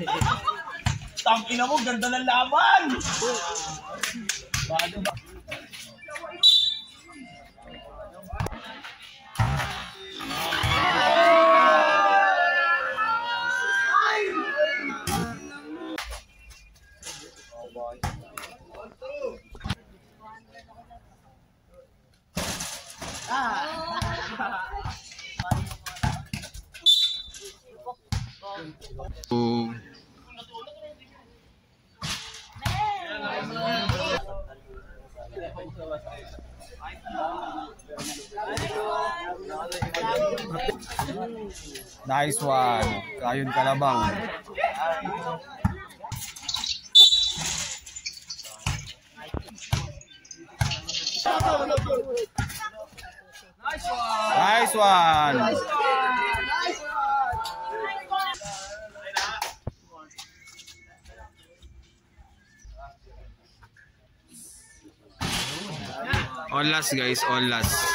Tangina mo, ganda ng laban! Bado ba? Nice one. Kayon Kalabang. Nice one. All last guys, all last.